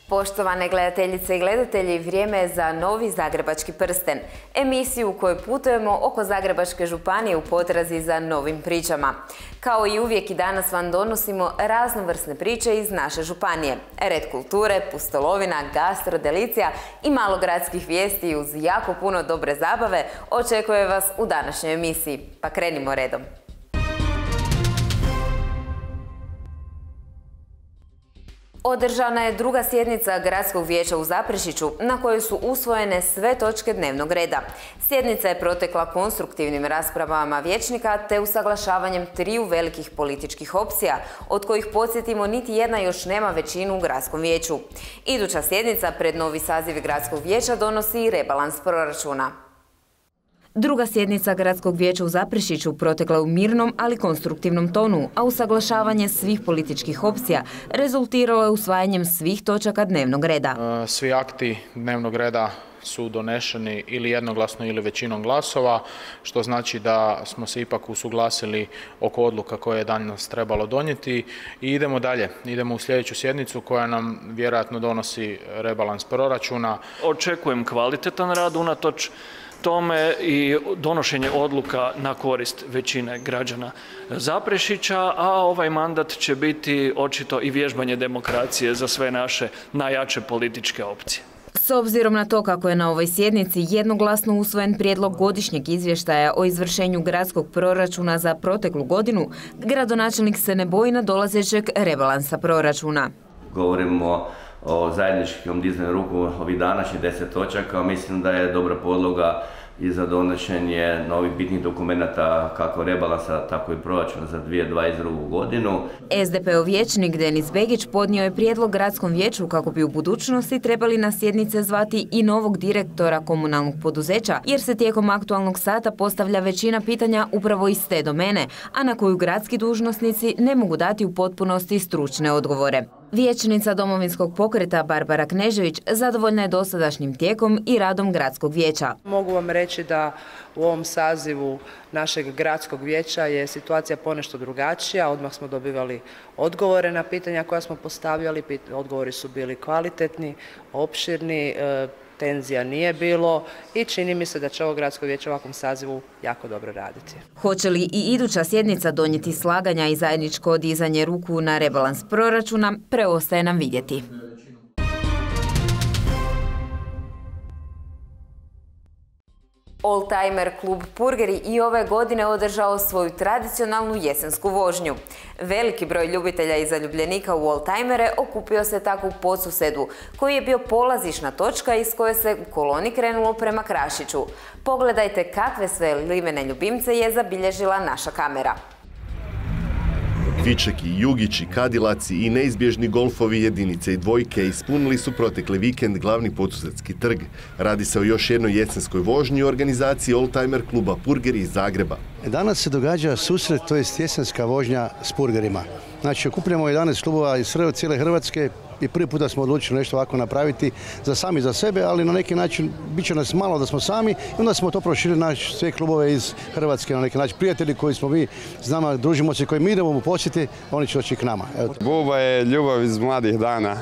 Poštovane gledateljice i gledatelji, vrijeme je za novi Zagrebački prsten, emisiju u kojoj putujemo oko Zagrebačke županije u potrazi za novim pričama. Kao i uvijek i danas vam donosimo raznovrsne priče iz naše županije. Red kulture, pustolovina, gastrodelicija i malo gradskih vijesti uz jako puno dobre zabave očekuje vas u današnjoj emisiji. Pa krenimo redom. Održana je druga sjednica Gradskog vijeća u Zaprešiću na kojoj su usvojene sve točke dnevnog reda. Sjednica je protekla konstruktivnim raspravama vijećnika te usaglašavanjem triju velikih političkih opcija, od kojih podsjetimo niti jedna još nema većinu u Gradskom vijeću. Iduća sjednica pred novi saziv Gradskog vijeća donosi i rebalans proračuna. Druga sjednica Gradskog vijeća u Zaprešiću protekla u mirnom, ali konstruktivnom tonu, a usaglašavanje svih političkih opcija rezultiralo je usvajanjem svih točaka dnevnog reda. Svi akti dnevnog reda su donešeni ili jednoglasno ili većinom glasova, što znači da smo se ipak usuglasili oko odluka koje je danas trebalo donijeti i idemo dalje. Idemo u sljedeću sjednicu koja nam vjerojatno donosi rebalans proračuna. Očekujem kvalitetan rad unatoč tome i donošenje odluka na korist većine građana Zaprešića, a ovaj mandat će biti očito i vježbanje demokracije za sve naše najjače političke opcije. S obzirom na to kako je na ovoj sjednici jednoglasno usvojen prijedlog godišnjeg izvještaja o izvršenju gradskog proračuna za proteklu godinu, gradonačelnik se ne boji nadolazećeg rebalansa proračuna. Govorimo o zajedničkom dizanju ruku ovih današnjih 10 točaka. Mislim da je dobra podloga i za donošenje novih bitnih dokumenata kako rebalansa, tako i proračuna za 2022. godinu. SDP-ov vijećnik Denis Begić podnio je prijedlog Gradskom vijeću kako bi u budućnosti trebali na sjednice zvati i novog direktora komunalnog poduzeća, jer se tijekom aktualnog sata postavlja većina pitanja upravo iz te domene, a na koju gradski dužnosnici ne mogu dati u potpunosti stručne odgovore. Vijećnica Domovinskog pokreta Barbara Knežević zadovoljna je dosadašnjim tijekom i radom Gradskog vijeća. Mogu vam reći da u ovom sazivu našeg Gradskog vijeća je situacija ponešto drugačija. Odmah smo dobivali odgovore na pitanja koja smo postavljali. Odgovori su bili kvalitetni, opširni, tenzija nije bilo i čini mi se da će ovo Gradsko vijeće u ovakvom sazivu jako dobro raditi. Hoće li i iduća sjednica donijeti slaganja i zajedničko dizanje ruku na rebalans proračuna, preostaje nam vidjeti. Oldtimer klub Purgeri i ove godine održao svoju tradicionalnu jesensku vožnju. Veliki broj ljubitelja i zaljubljenika u oldtimere okupio se tako u Podsusedu, koji je bio polazišna točka iz koje se u koloni krenulo prema Krašiću. Pogledajte kakve sve livene ljubimce je zabilježila naša kamera. Vičeki, jugići, kadilaci i neizbježni golfovi jedinice i dvojke ispunili su protekli vikend glavni Podsusedski trg. Radi se o još jednoj jesenskoj vožnji u organizaciji Oldtimer kluba Purgeri iz Zagreba. Danas se događa susret, to je jesenska vožnja s purgerima. Znači, okupljamo 11 klubova iz cijele Hrvatske i prvi puta smo odlučili nešto ovako napraviti za sebe, ali na neki način bit će nas malo da smo sami i onda smo to proširili na sve klubove iz Hrvatske, na neki način prijatelji koji smo mi, znamo, družimo se, koji mi idemo u posjeti, oni će doći k nama. Buba je ljubav iz mladih dana.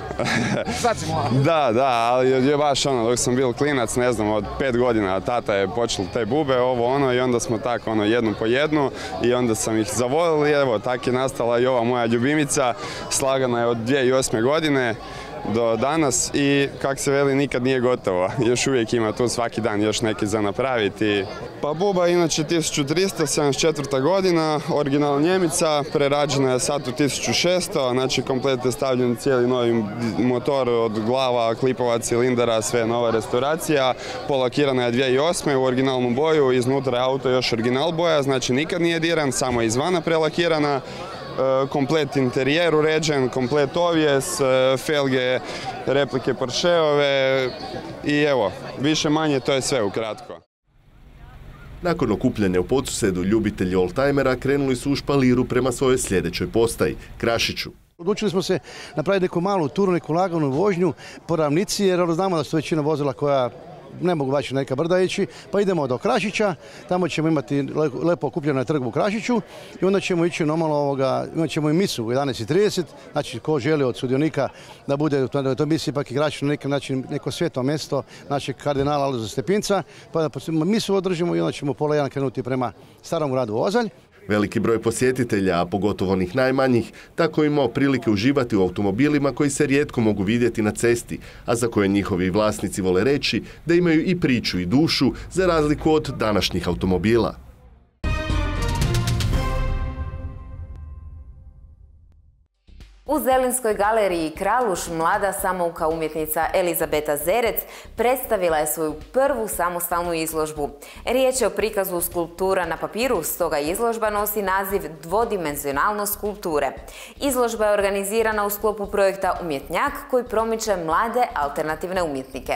Da, ali je baš ono, dok sam bil klinac, ne znam, od 5 godina, tata je počeo te bube, i onda smo tako jednu po jednu i onda sam ih zavolili, evo, tako je nastala i ova moja ljubimica, slagana je od 2008. godine do danas i kak se veli nikad nije gotovo, još uvijek ima tu svaki dan još neki za napraviti. Pa buba inače 1374. godina, original Njemica, prerađena je sad u 1600, znači komplet je stavljen cijeli novi motor od glava, klipova, cilindara, sve nova restauracija, polakirana je 2008. u originalnu boju, iznutra je auto još original boja, znači nikad nije diran, samo izvana prelakirana. Komplet interijer uređen, komplet ovjes, felge, replike Porscheove i evo, više manje to je sve ukratko. Nakon okupljanja u Podsusedu, ljubitelji oldtimera krenuli su u špaliru prema svojoj sljedećoj postaji, Krašiću. Odlučili smo se napraviti neku malu turu, neku laganu vožnju po ravnici, jer znamo da su većina vozila koja ne mogu baš neka brda ići, pa idemo do Krašića, tamo ćemo imati lepo okupljeno na trgu u Krašiću i onda ćemo ići normalno, imat ćemo i misu u 11:30, znači ko želi od sudionika da bude u toj misiji, ipak i Krašić na neki način neko sveto mjesto našeg kardinala Alojzija Stepinca, pa da misu održimo i onda ćemo pola 1 krenuti prema Starom gradu Ozalj. Veliki broj posjetitelja, a pogotovo onih najmanjih, tako imao prilike uživati u automobilima koji se rijetko mogu vidjeti na cesti, a za koje njihovi vlasnici vole reći da imaju i priču i dušu, za razliku od današnjih automobila. U Zelinskoj galeriji Kraluš mlada samouka umjetnica Elizabeta Zerec predstavila je svoju prvu samostalnu izložbu. Riječ je o prikazu skulptura na papiru, stoga izložba nosi naziv Dvodimenzionalnost skulpture. Izložba je organizirana u sklopu projekta Umjetnjak koji promiče mlade alternativne umjetnike.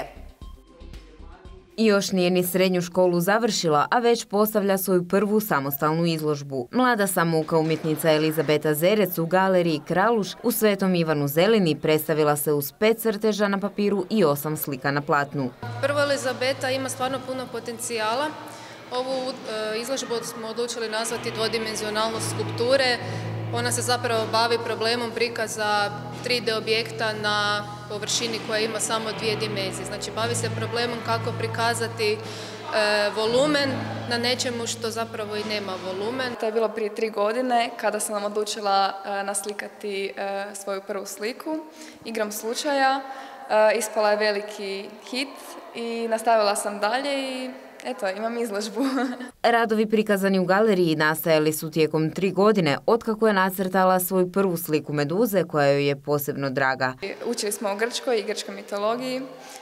I još nije ni srednju školu završila, a već postavlja svoju prvu samostalnu izložbu. Mlada samouka umjetnica Elizabeta Zerec u galeriji Kraluš u Svetom Ivanu Zelini predstavila se uz 5 crteža na papiru i 8 slika na platnu. Prvo, Elizabeta ima stvarno puno potencijala. Ovu izložbu smo odlučili nazvati Dvodimenzionalnost skulpture. Ona se zapravo bavi problemom prikaza 3D objekta na površini koja ima samo 2 dimenzije. Znači, bavi se problemom kako prikazati volumen na nečemu što zapravo i nema volumen. To je bilo prije 3 godine kada sam odlučila naslikati svoju prvu sliku, Igram slučaja. Ispala je veliki hit i nastavila sam dalje i eto, imam izložbu. Radovi prikazani u galeriji nastajali su tijekom 3 godine, otkako je nacrtala svoju prvu sliku meduze koja joj je posebno draga. Učili smo o Grčkoj i grčkoj mitologiji.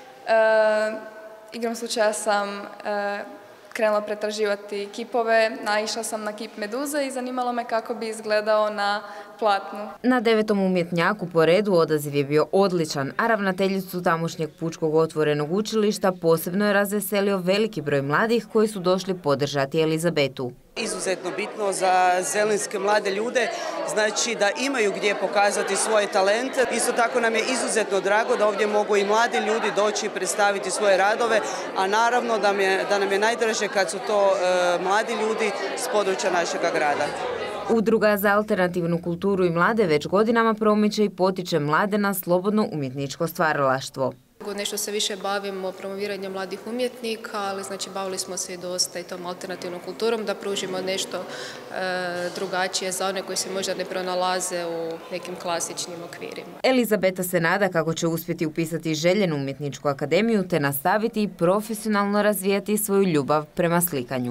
Igrom slučaja sam krenula pretraživati kipove, naišla sam na kip meduze i zanimalo me kako bi izgledao na platnu. Na 9. umjetnjaku po redu odaziv je bio odličan, a ravnateljicu tamošnjeg pučkog otvorenog učilišta posebno je razveselio veliki broj mladih koji su došli podržati Elizabetu. Izuzetno bitno za zelinske mlade ljude, znači da imaju gdje pokazati svoje talente. Isto tako nam je izuzetno drago da ovdje mogu i mladi ljudi doći i predstaviti svoje radove, a naravno da nam je najdraže kad su to mladi ljudi s područja našega grada. Udruga za alternativnu kulturu i mlade već godinama promiče i potiče mlade na slobodno umjetničko stvaralaštvo. Nešto se više bavimo promoviranjem mladih umjetnika, ali znači bavili smo se i dosta i tom alternativnom kulturom da pružimo nešto drugačije za one koji se možda ne pronalaze u nekim klasičnim okvirima. Elizabeta se nada kako će uspjeti upisati željenu umjetničku akademiju te nastaviti i profesionalno razvijati svoju ljubav prema slikanju.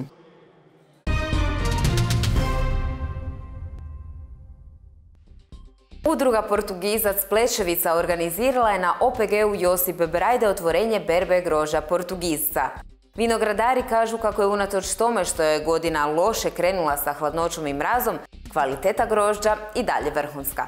Udruga Portugizac Pleševica organizirala je na OPG-u Josip Brajde otvorenje berbe grožđa Portugizca. Vinogradari kažu kako je unatoč tome što je godina loše krenula sa hladnoćom i mrazom, kvaliteta grožđa i dalje vrhunska.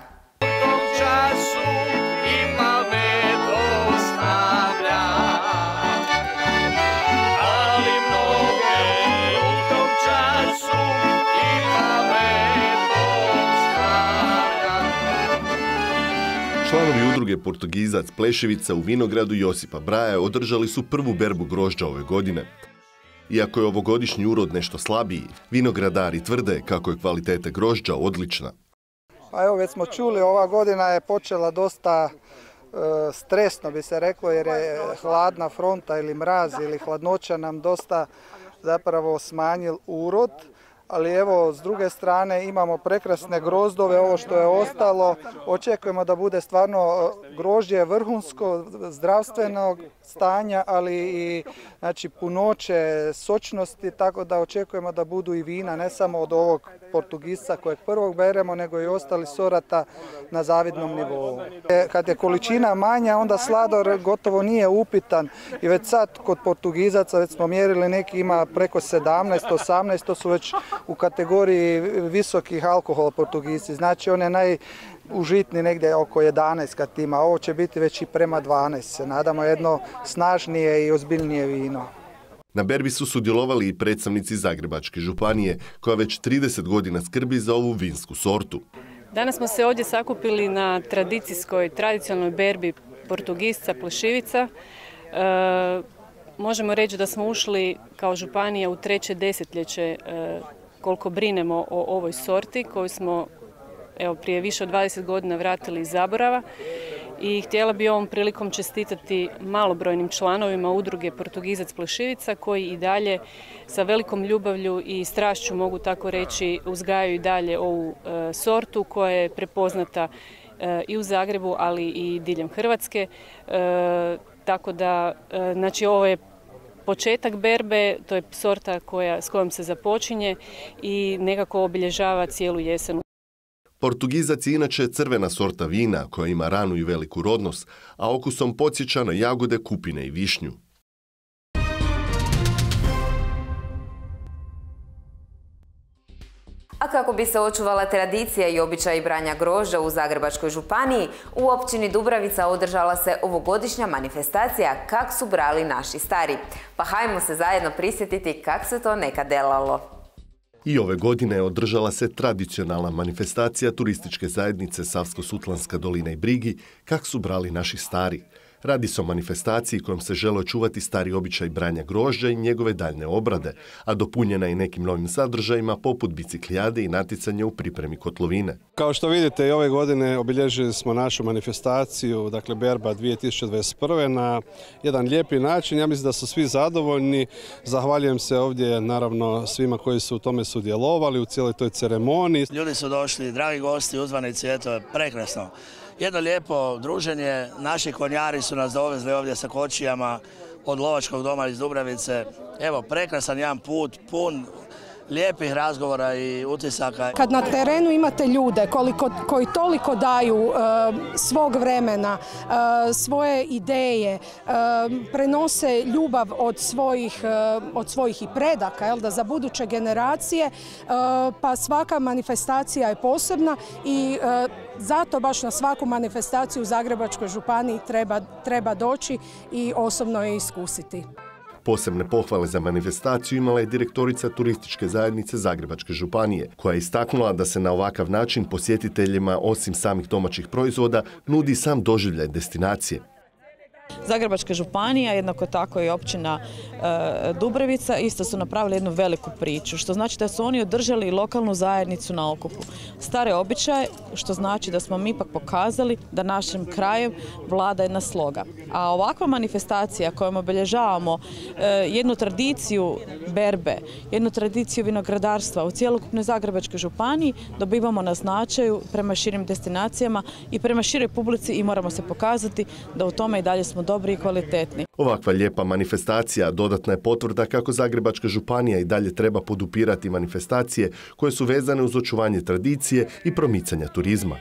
Članovi udruge Portugizac Pleševica u vinogradu Josipa Braje održali su prvu berbu grožđa ove godine. Iako je ovogodišnji urod nešto slabiji, vinogradari tvrde kako je kvaliteta grožđa odlična. Pa evo, već smo čuli, ova godina je počela dosta stresno bi se reklo, jer je hladna fronta ili mraz ili hladnoća nam dosta zapravo smanjil urod. Ali evo, s druge strane imamo prekrasne grozdove, ovo što je ostalo. Očekujemo da bude stvarno grožđe vrhunsko, zdravstvenog stanja, ali i znači, punoće, sočnosti, tako da očekujemo da budu i vina, ne samo od ovog Portugizca kojeg prvog beremo, nego i ostali sorata na zavidnom nivou. Kad je količina manja, onda slador gotovo nije upitan i već sad kod Portugizaca, već smo mjerili, neki ima preko 17, 18, to su već u kategoriji visokih alkohola Portugizci. Znači on je najužitniji negdje oko 11 kad ima. Ovo će biti već i prema 12. Se nadamo jedno snažnije i ozbiljnije vino. Na berbi su sudjelovali i predstavnici Zagrebačke županije, koja već 30 godina skrbi za ovu vinsku sortu. Danas smo se ovdje sakupili na tradicionalnoj berbi Portugizca Pleševica. možemo reći da smo ušli kao županija u treće desetljeće koliko brinemo o ovoj sorti koju smo prije više od 20 godina vratili iz zaborava. I htjela bi ovom prilikom čestitati malobrojnim članovima udruge Portugizac Plešivica koji i dalje sa velikom ljubavlju i strašću, mogu tako reći, uzgajaju i dalje ovu sortu koja je prepoznata i u Zagrebu, ali i diljem Hrvatske. Tako da, znači, ovo je početak berbe, to je sorta s kojom se započinje i nekako obilježava cijelu jesen. Portugizac je inače crvena sorta vina koja ima ranu i veliku rodnost, a okusom podsjeća na jagode, kupine i višnju. A kako bi se očuvala tradicija i običaj branja grožđa u Zagrebačkoj županiji, u općini Dubravica održala se ovogodišnja manifestacija Kak su brali naši stari. Pa hajmo se zajedno prisjetiti kak se to nekad delalo. I ove godine održala se tradicionalna manifestacija turističke zajednice Savsko-Sutlanska dolina i Brigi Kak su brali naši stari. Radi se o manifestaciji kojom se žele očuvati stari običaj branja grožđa i njegove daljne obrade, a dopunjena i nekim novim sadržajima poput biciklijade i natjecanja u pripremi kotlovine. Kao što vidite, i ove godine obilježili smo našu manifestaciju, dakle Berba 2021. na jedan lijepi način. Ja mislim da su svi zadovoljni. Zahvaljujem se ovdje naravno svima koji su u tome sudjelovali u cijeloj toj ceremoniji. Ljudi su došli, dragi gosti, uzvanici, eto, prekrasno. Jedno lijepo druženje, naši konjari su nas dovezli ovdje sa kočijama od lovačkog doma iz Dubravice. Evo, prekrasan jedan put, pun lijepih razgovora i utisaka. Kad na terenu imate ljude koji toliko daju svog vremena, svoje ideje, prenose ljubav od svojih i predaka, da za buduće generacije, pa svaka manifestacija je posebna i zato baš na svaku manifestaciju u Zagrebačkoj županiji treba doći i osobno je iskusiti. Posebne pohvale za manifestaciju imala je direktorica turističke zajednice Zagrebačke županije, koja je istaknula da se na ovakav način posjetiteljima, osim samih domaćih proizvoda, nudi sam doživljaj destinacije. Zagrebačka županija, jednako tako i općina Dubravica, isto su napravili jednu veliku priču, što znači da su oni održali lokalnu zajednicu na okupu. Stare običaje, što znači da smo mi ipak pokazali da našim krajem vlada jedna sloga. A ovakva manifestacija kojom obilježavamo jednu tradiciju berbe, jednu tradiciju vinogradarstva u cjelokupnoj Zagrebačkoj županiji, dobivamo na značaju prema širim destinacijama i prema široj publici i moramo se pokazati da u tome i dalje smo dobri i kvalitetni. Ovakva lijepa manifestacija dodatna je potvrda kako Zagrebačka županija i dalje treba podupirati manifestacije koje su vezane uz očuvanje tradicije i promicanja turizma.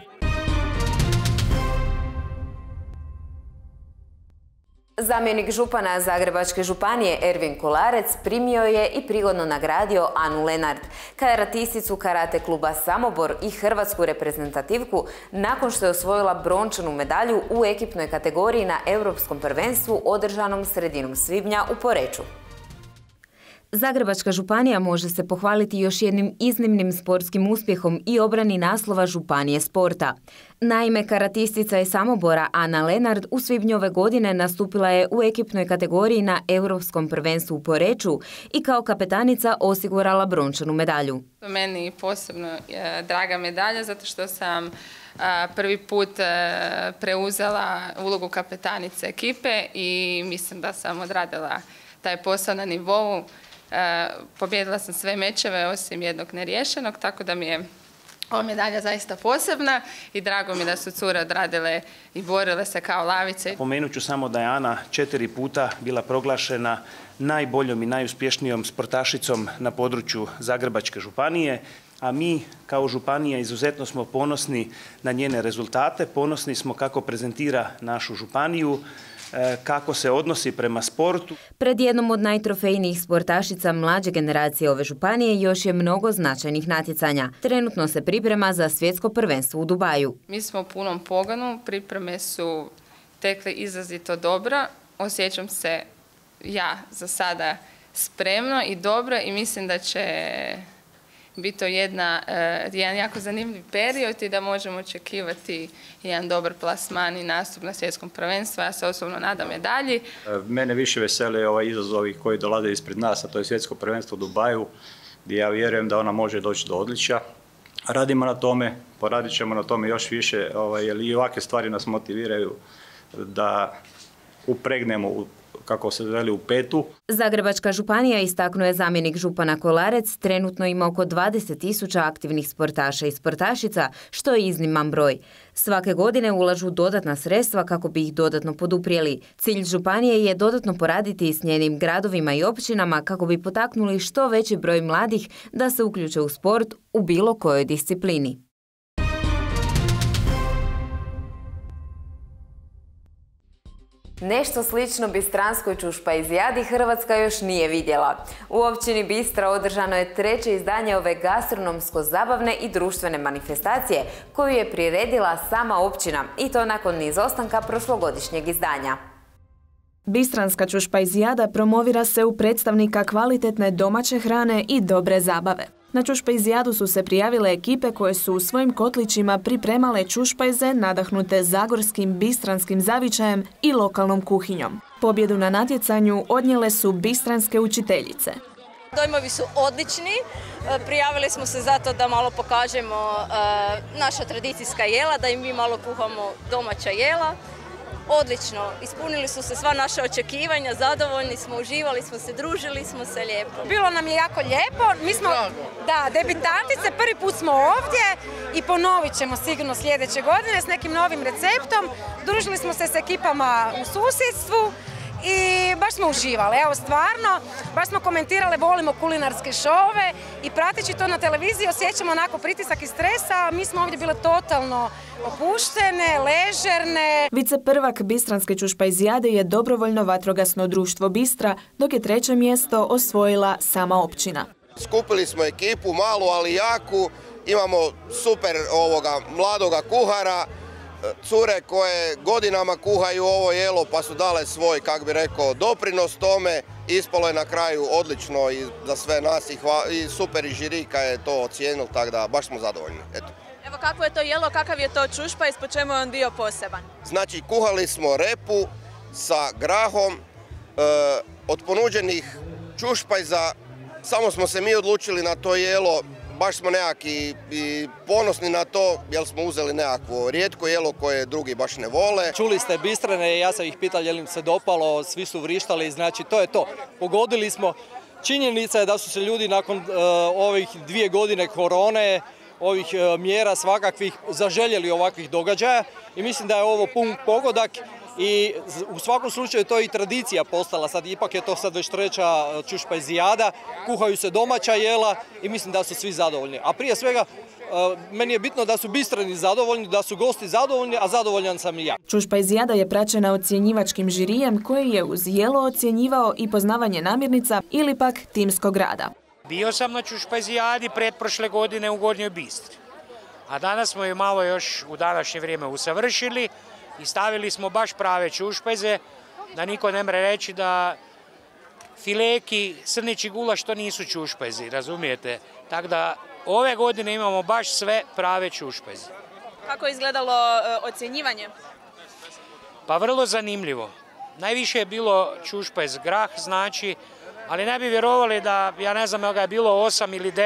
Zamjenik župana Zagrebačke županije Ervin Kolarec primio je i prigodno nagradio Anu Lenard, karatisticu karate kluba Samobor i hrvatsku reprezentativku nakon što je osvojila brončanu medalju u ekipnoj kategoriji na Europskom prvenstvu održanom sredinom svibnja u Poreču. Zagrebačka županija može se pohvaliti još jednim iznimnim sportskim uspjehom i obrani naslova županije sporta. Naime, karatistica iz Samobora Ana Lenard u svibnju ove godine nastupila je u ekipnoj kategoriji na Europskom prvenstvu u Poreču i kao kapetanica osigurala brončanu medalju. Meni posebno draga medalja zato što sam prvi put preuzela ulogu kapetanice ekipe i mislim da sam odradila taj posao na nivou. Pobjedila sam sve mečeve osim jednog neriješenog, tako da mi je ova medalja zaista posebna i drago mi da su cure odradile i borile se kao lavice. Pomenut ću samo da je Ana 4 puta bila proglašena najboljom i najuspješnijom sportašicom na području Zagrebačke županije, a mi kao županija izuzetno smo ponosni na njene rezultate, ponosni smo kako prezentira našu županiju, kako se odnosi prema sportu. Pred jednom od najtrofejnijih sportašica mlađe generacije ove županije još je mnogo značajnih natjecanja. Trenutno se priprema za svjetsko prvenstvo u Dubaju. Mi smo u punom pogonu, pripreme su tekle izrazito dobro. Osjećam se ja za sada spremno i dobro i mislim da će biti to jedan jako zanimljiv period i da možemo očekivati jedan dobar plasman i nastup na svjetskom prvenstvu. Ja se osobno nadam medalji. Mene više vesele ovaj izazovi koji dolaze ispred nas, a to je svjetsko prvenstvo u Dubaju, gdje ja vjerujem da ona može doći do odličja. Radimo na tome, poradit ćemo na tome još više, jer i ovakve stvari nas motiviraju da upregnemo, kako se veli, u petu. Zagrebačka županija, istaknuo je zamjenik župana Kolarec, trenutno ima oko 20.000 aktivnih sportaša i sportašica, što je izniman broj. Svake godine ulažu dodatna sredstva kako bi ih dodatno poduprijeli. Cilj županije je dodatno poraditi s njenim gradovima i općinama kako bi potaknuli što veći broj mladih da se uključe u sport u bilo kojoj disciplini. Nešto slično bistranskoj čušpajzijadi Hrvatska još nije vidjela. U općini Bistra održano je 3. izdanje ove gastronomsko-zabavne i društvene manifestacije koju je priredila sama općina i to nakon izostanka prošlogodišnjeg izdanja. Bistranska čušpajzijada promovira se u predstavnika kvalitetne domaće hrane i dobre zabave. Na čušpajzijadu su se prijavile ekipe koje su u svojim kotlićima pripremale čušpajze nadahnute zagorskim bistranskim zavičajem i lokalnom kuhinjom. Pobjedu na natjecanju odnijele su bistranske učiteljice. Dojmovi su odlični. Prijavili smo se zato da malo pokažemo naša tradicijska jela, da im mi malo kuhamo domaća jela. Odlično, ispunili su se sva naša očekivanja, zadovoljni smo, uživali smo se, družili smo se lijepo. Bilo nam je jako lijepo, mi smo debitantice, prvi put smo ovdje i ponovit ćemo sigurno sljedeće godine s nekim novim receptom. Družili smo se s ekipama u susjedstvu i baš smo uživali. Evo stvarno, baš smo komentirali, volimo kulinarske šove i prateći to na televiziji osjećamo onako pritisak i stresa. Mi smo ovdje bile totalno opuštene, ležerne. Viceprvak Bistranske čušpajzijade je dobrovoljno vatrogasno društvo Bistra, dok je 3. mjesto osvojila sama općina. Skupili smo ekipu, malu ali jaku, imamo super mladoga kuhara, cure koje godinama kuhaju ovo jelo pa su dale svoj, kak bi rekao, doprinos tome. Ispalo je na kraju odlično i za sve nas i super i žirika je to ocijenil, tako da baš smo zadovoljni. Eto. Evo kako je to jelo, kakav je to čušpajz, po čemu je on bio poseban? Znači kuhali smo repu sa grahom, od ponuđenih čušpajza samo smo se mi odlučili na to jelo. Baš smo nekaki i ponosni na to, jer smo uzeli nekakvo rijetko jelo koje drugi baš ne vole. Čuli ste Bistrane, ja sam ih pitao je li im se dopalo, svi su vrištali, znači to je to. Pogodili smo. Činjenica je da su se ljudi nakon ovih 2 godine korone, ovih mjera svakakvih, zaželjeli ovakvih događaja i mislim da je ovo pun pogodak. I u svakom slučaju to je i tradicija postala, sad ipak je to sad već 3. čušpajzijada, kuhaju se domaća jela i mislim da su svi zadovoljni. A prije svega, meni je bitno da su Bistrani zadovoljni, da su gosti zadovoljni, a zadovoljan sam i ja. Čušpajzijada je praćena ocjenjivačkim žirijem koji je uz jelo ocjenjivao i poznavanje namirnica ili pak timskog rada. Bio sam na čušpajzijadi pretprošle godine u Gornjoj Bistri, a danas smo je malo još u današnje vrijeme usavršili i stavili smo baš prave čušpajze, da niko ne mre reći da fileki, srnići gulaš to nisu čušpajzi, razumijete? Tako da ove godine imamo baš sve prave čušpajze. Kako je izgledalo ocjenjivanje? Pa vrlo zanimljivo. Najviše je bilo čušpajz grah, znači, ali ne bi vjerovali da, ja ne znam, ga je bilo 8 ili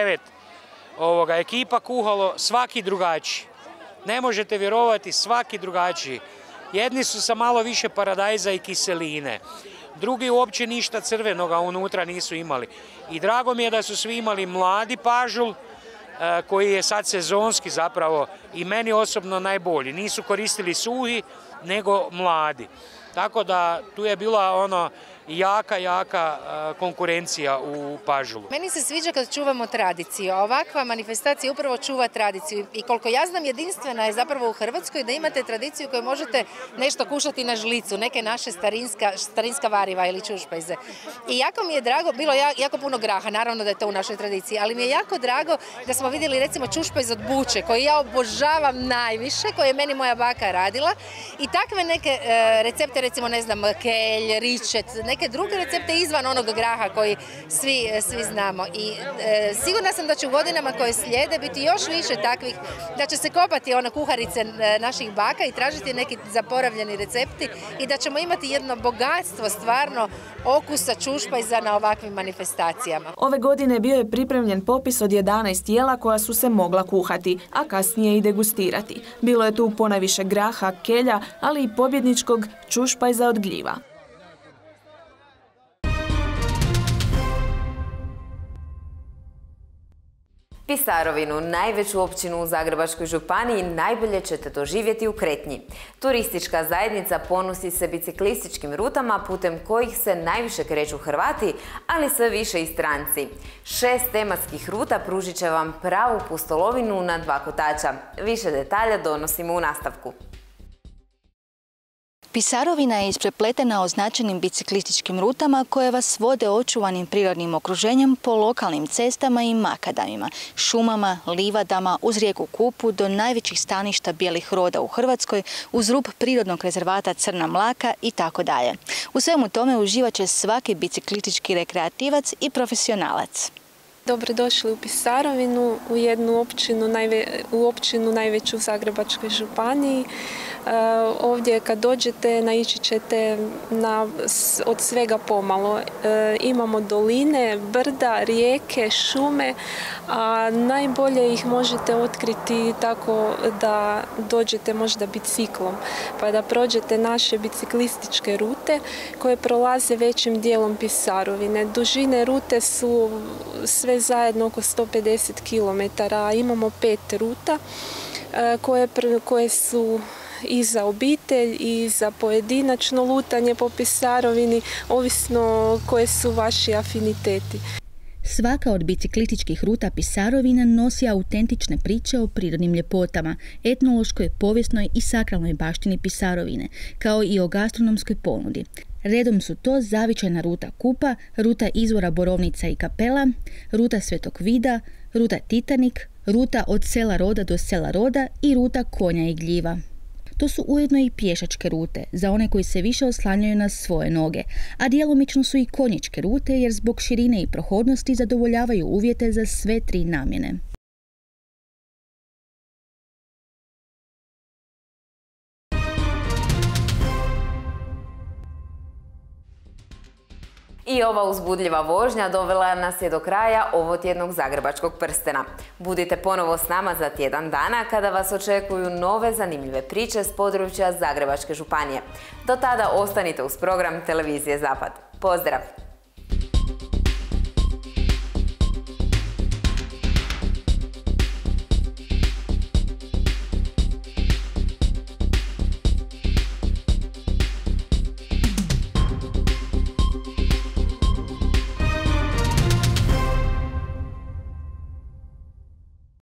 9 ekipa kuhalo, svaki drugačiji. Ne možete vjerovati, svaki drugačiji. Jedni su sa malo više paradajza i kiseline, drugi uopće ništa crvenoga unutra nisu imali. I drago mi je da su svi imali mladi pažul, koji je sad sezonski zapravo i meni osobno najbolji. Nisu koristili suhi, nego mladi. Tako da tu je bila jaka konkurencija u pažulu. Meni se sviđa kad čuvamo tradiciju. Ovakva manifestacija upravo čuva tradiciju. I koliko ja znam, jedinstvena je zapravo u Hrvatskoj da imate tradiciju koju možete nešto kušati na žlicu, neke naše starinska variva ili čušpajze. I jako mi je drago, bilo jako puno graha, naravno da je to u našoj tradiciji, ali mi je jako drago da smo vidjeli recimo čušpajz od buče, koji ja obožavam najviše, koje je meni moja baka radila. I takve neke recepte, recimo ne znam, kelj, ričet, neke druge recepte izvan onog graha koji svi znamo. I sigurna sam da će u godinama koje slijede biti još više takvih, da će se kopati kuharice naših baka i tražiti neki zaboravljeni recepti i da ćemo imati jedno bogatstvo stvarno okusa čušpajza na ovakvim manifestacijama. Ove godine bio je pripremljen popis od 11 jela koja su se mogla kuhati, a kasnije i degustirati. Bilo je tu ponajviše graha, kelja, ali i pobjedničkog čušpajza od gljiva. Pisarovinu, najveću općinu u Zagrebačkoj županiji, najbolje ćete doživjeti u Kretnji. Turistička zajednica ponosi se biciklističkim rutama putem kojih se najviše kreću Hrvati, ali sve više i stranci. 6 tematskih ruta pružit će vam pravu pustolovinu na 2 kotača. Više detalja donosimo u nastavku. Pisarovina je isprepletena označenim biciklističkim rutama koje vas vode očuvanim prirodnim okruženjem po lokalnim cestama i makadamima, šumama, livadama, uz rijeku Kupu do najvećih staništa bijelih roda u Hrvatskoj, uz rub prirodnog rezervata Crna Mlaka i tako dalje. U svemu tome uživat će svaki biciklistički rekreativac i profesionalac. Dobrodošli u Pisarovinu, u jednu općinu najveću u Zagrebačkoj županiji. Ovdje kad dođete naići ćete od svega pomalo. Imamo doline, brda, rijeke, šume, a najbolje ih možete otkriti tako da dođete možda biciklom, pa da prođete naše biciklističke rute koje prolaze većim dijelom Pisarovine. Dužine rute su sve zajedno oko 150 km. Imamo 5 ruta koje su i za obitelj i za pojedinačno lutanje po Pisarovini, ovisno koje su vaši afiniteti. Svaka od biciklističkih ruta Pisarovina nosi autentične priče o prirodnim ljepotama, etnološkoj, povijesnoj i sakralnoj baštini Pisarovine, kao i o gastronomskoj ponudi. Redom su to zavičajna ruta Kupa, ruta izvora Borovnica i Kapela, ruta Svetog Vida, ruta Titanik, ruta od sela Roda do sela Roda i ruta Konja i gljiva. To su ujedno i pješačke rute, za one koji se više oslanjaju na svoje noge, a djelomično su i konjičke rute jer zbog širine i prohodnosti zadovoljavaju uvjete za sve 3 namjene. I ova uzbudljiva vožnja dovela nas je do kraja ovotjednog Zagrebačkog prstena. Budite ponovo s nama za tjedan dana kada vas očekuju nove zanimljive priče s područja Zagrebačke županije. Do tada ostanite uz program Televizije Zapad. Pozdrav!